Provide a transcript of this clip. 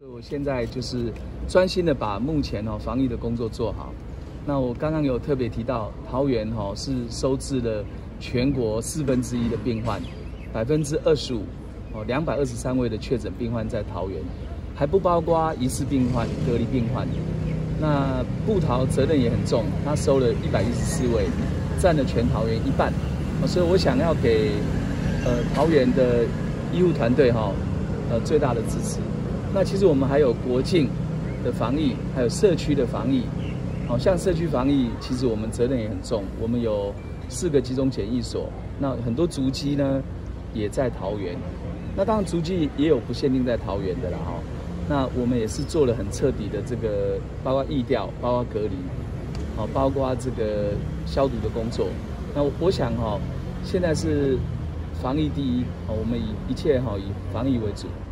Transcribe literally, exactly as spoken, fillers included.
我现在就是专心的把目前哦防疫的工作做好。那我刚刚有特别提到，桃园哈是收治了全国四分之一的病患，百分之二十五哦，两百二十三位的确诊病患在桃园，还不包括疑似病患、隔离病患。那部桃责任也很重，他收了一百一十四位，占了全桃园一半。所以我想要给呃桃园的医护团队哈呃最大的支持。那其实我们还有国境的防疫，还有社区的防疫。好像社区防疫，其实我们责任也很重。我们有四个集中检疫所，那很多足迹呢也在桃园。那当然足迹也有不限定在桃园的啦哈。那我们也是做了很彻底的这个，包括疫调，包括隔离，好，包括这个消毒的工作。那我想哈，现在是防疫第一，我们以一切哈以防疫为主。